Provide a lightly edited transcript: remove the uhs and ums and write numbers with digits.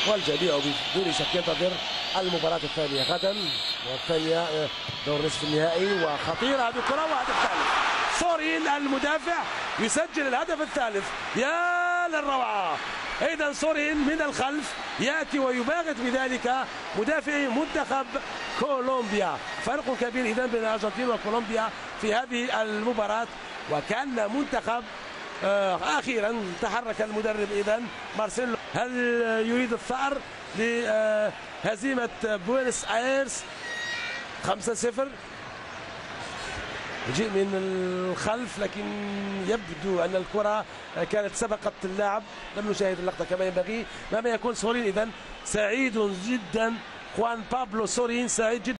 والجميع بدون شك ينتظر المباراة الثانية غدا، والثانية دور نصف النهائي. وخطيرة هذه الكرة وهدف ثالث. سورين المدافع يسجل الهدف الثالث، يا للروعة. إذا سورين من الخلف يأتي ويباغت بذلك مدافعي منتخب كولومبيا. فرق كبير إذا بين الأرجنتين وكولومبيا في هذه المباراة. وكان منتخب أخيرا تحرك المدرب إذا مارسيلو. هل يريد الثأر لهزيمة بوينس آيرس 5-0؟ يجيء من الخلف لكن يبدو أن الكرة كانت سبقت اللاعب. لم نشاهد اللقطة كما ينبغي. ما يكون سورين إذن سعيد جدا، خوان بابلو سورين سعيد جدا.